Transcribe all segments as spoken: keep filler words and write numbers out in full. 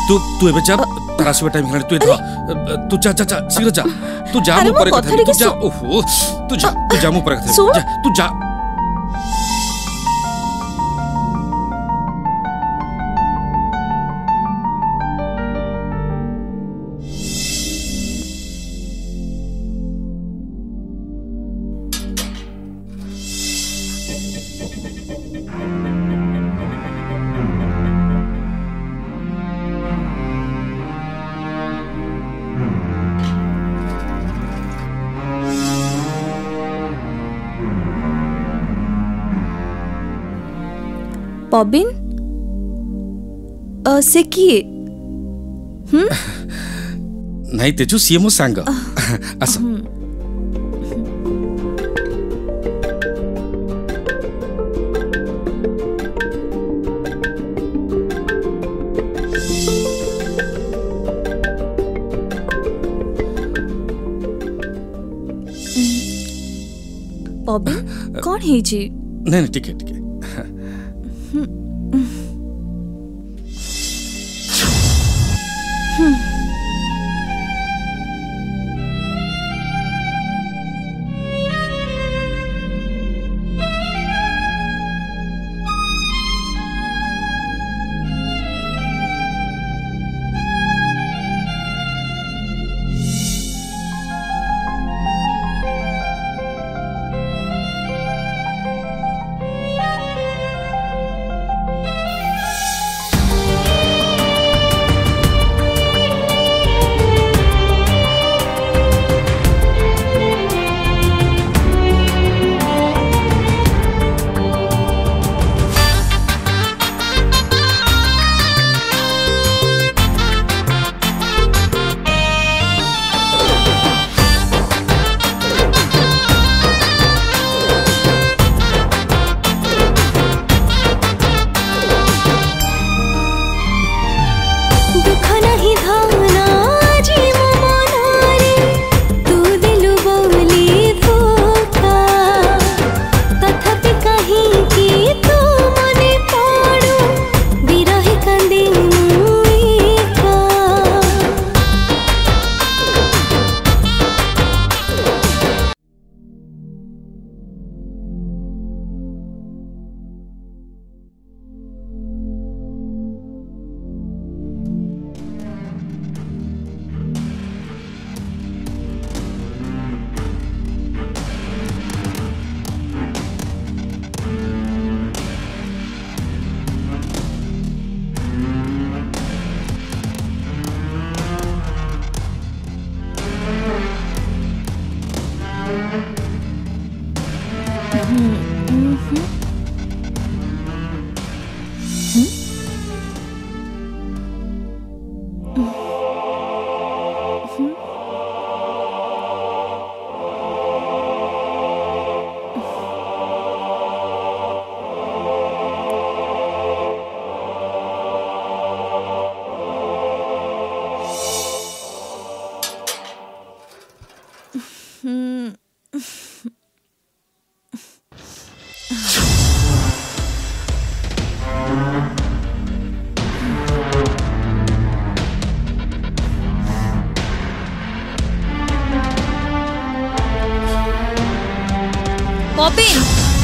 तू तू एबे जा तारा से टाइम हेलानी तू ध तू जा जा जा शीघ्र जा तू जा मु पर कथा तू जा ओहो तू जा तू जा मु पर कथा जा तू जा बॉबिन से किए हम्म नहीं तेजु सी मो सांग आस बॉबिन कौन है जी? नहीं नहीं ठीक है ठीक है बॉबिन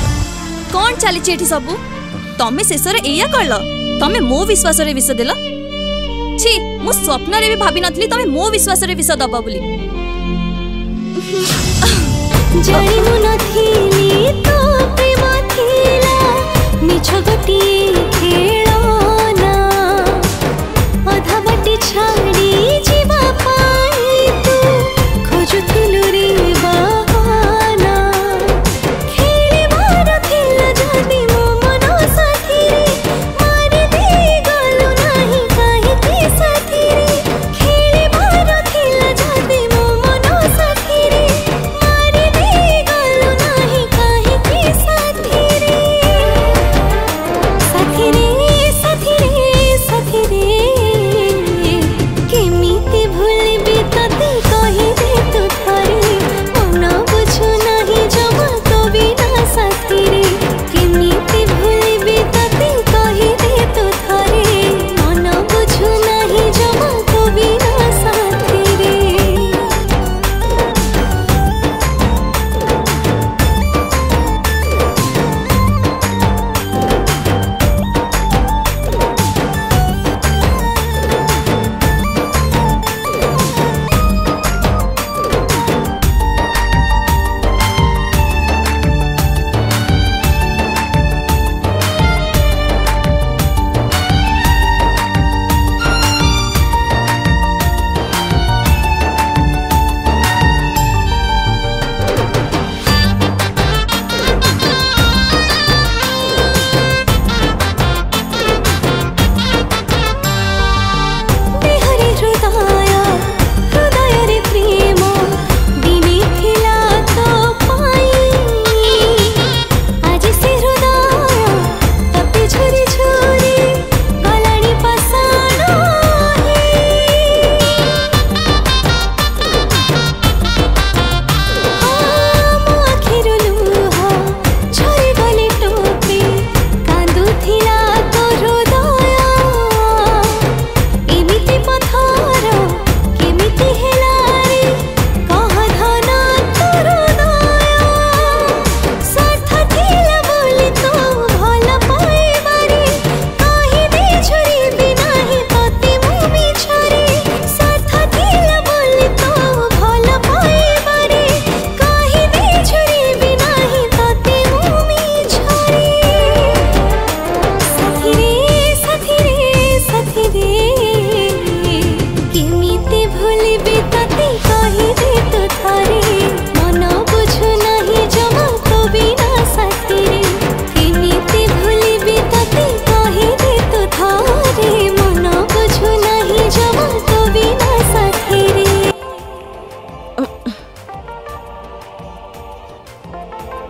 कौन चली एठी सबू तमे शेष एया कल तमे मो विश्वास रे विष देल छी मु स्वप्न रे भी भाभी नथली तमे मो विश्वास रे विष दबा बोली जाई मु नथली तो प्रेम थिला मिछ गटी खेळना अधा बटी छाड़ी जीवा पाई तू खोजुथिलु रे बहाना खेले मार थिला जदी मो मन साथी मार दे गलु नाही काहे की साथी खेले मार थिला जदी मो मन साथी मार दे गलु नाही काहे की साथी साथी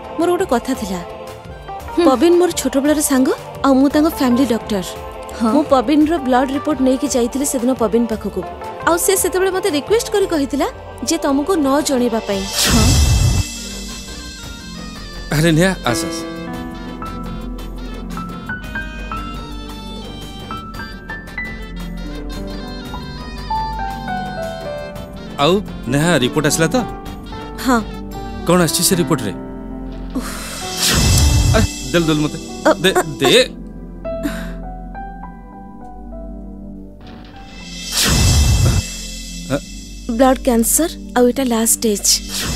मोर गोटे कथा थिला पबिन मोर छोट बेलार सांग आ मु तांग फैमिली डॉक्टर मु पबिन रो ब्लड रिपोर्ट नै कि जाइथिले सेदिन पबिन पाखकु आ से सेतबेले मते रिक्वेस्ट करी कहिथिला जे तुमको न जणेबा पई। अरे नेहा आस आस आउ नेहा रिपोर्ट आसला तो हां कौन आछि से रिपोर्ट रे अरे दल दल मते दे दे ब्लड कैंसर आ एटा लास्ट स्टेज।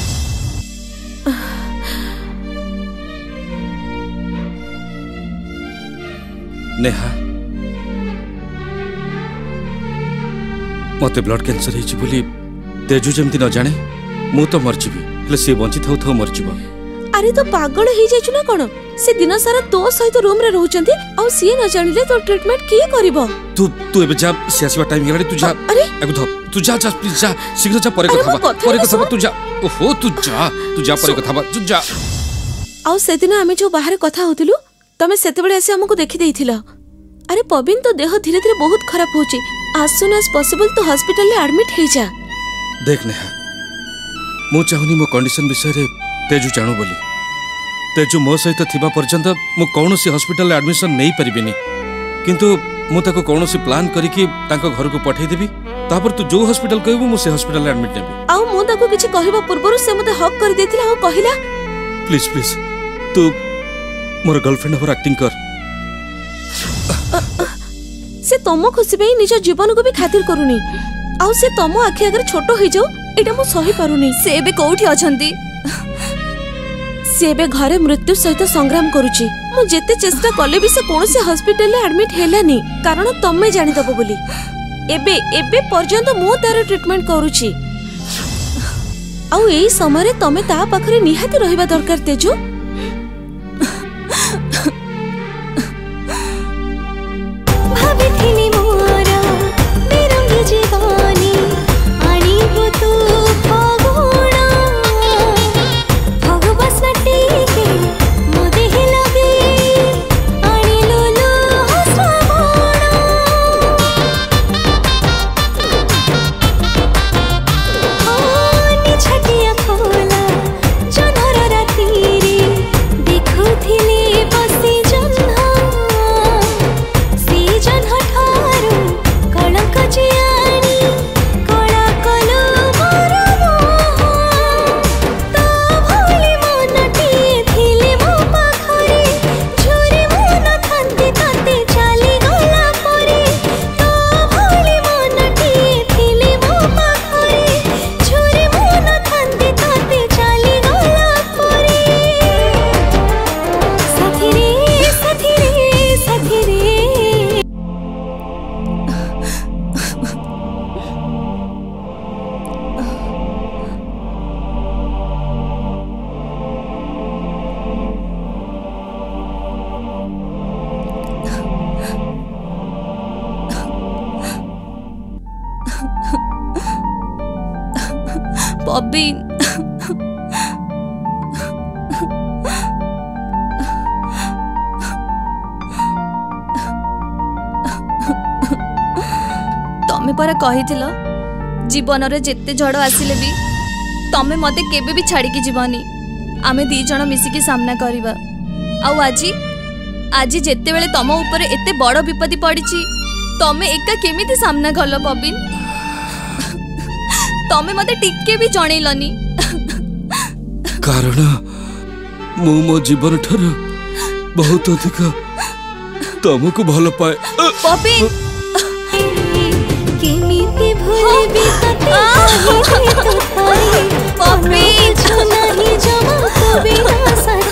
नेहा मते ब्लड कैंसर हेछि बोली तेजु जेमती न जाने मु तो मर जीवी हेले से बंची थाउ थाउ मर जीव। अरे तो पागल ही जाइछु ना कोन से दिन सारा तो सहित रूम रे रहउचंती आ सी न जानिले तो ट्रीटमेंट की करबो। तू तू एबे जा सियासीबा टाइम गेलाडी तू जा अरे एगो ध तू जा जा प्लीज जा शीघ्र जा परे कथा बा परे कथा बा तू जा ओहो तू जा तू जा परे कथा बा तू जा। आ से दिन आमे जो बाहर कथा होतिलु तमे सेते बेले आसी हमको देखि देइथिला। अरे पबिन तो देह धीरे धीरे बहुत खराब होची as soon as possible तो हॉस्पिटल ले एडमिट हे जा। देख नेहा मु चाहुनी मो कंडीशन विषय रे तेजु जानु बोली तेजु मो सहित थिबा पर्यंत मु कोनोसी हॉस्पिटल ले एडमिशन नै परिबिनी किंतु मु ताको कोनोसी प्लान करी कि ताको घर को पठै देबी तापर तू जो हॉस्पिटल कहबो मु से हॉस्पिटल ले एडमिट नेबी। आ मु ताको किछि कहिबा पूर्वरु से मते हक कर देथिला आ कहिला प्लीज प्लीज तू मोर गर्लफ्रेंड ओवर एक्टिंग कर। से तमो खुशी पे निज जीवन को भी खातिर करूनी आ से तमो आखि अगर छोट हो जाऊ एटा मु सही पारुनी। से एबे कोठी अछंती से एबे घरे मृत्यु सहित संग्राम करूची मु जेते चेष्टा कले भी से कोन से हॉस्पिटल ले एडमिट हेलानी कारण तमे जानि दबो बोली एबे एबे पर्यंत मु तार ट्रीटमेंट करूची आ एई समय रे तमे ता पाखरे निहाती रहिबा दरकार तेजु। भाबिथिनी मोरा बेरंगी जीवानी आनी हो तू फागुणा भगवस नटीके मोदे ही लगे आनी लोलो हसवाणा आनी छटिया खोला जनहर राती रे देखुथिले बसी जन्हा पबिन तमे पर कहिथिलो जीवन रे जेते झड़ आसिले भी तमे मते केबे भी छाड़ी की जीवनी आमे दी जण मिसिकी सामना करबा। आउ आजी आजी जेते बेले तम ऊपर एते बड़ विपत्ति पड़ीची तमे एका केमिति सामना गलो पबिन तमे मते टिके भी जणैलनी कारण मु मो जीवन ठर बहुत अधिक तुमको भल पाए पबिन केमिति भूलबी तते कहि तो थाई पबिन नहीं जमा तो बिना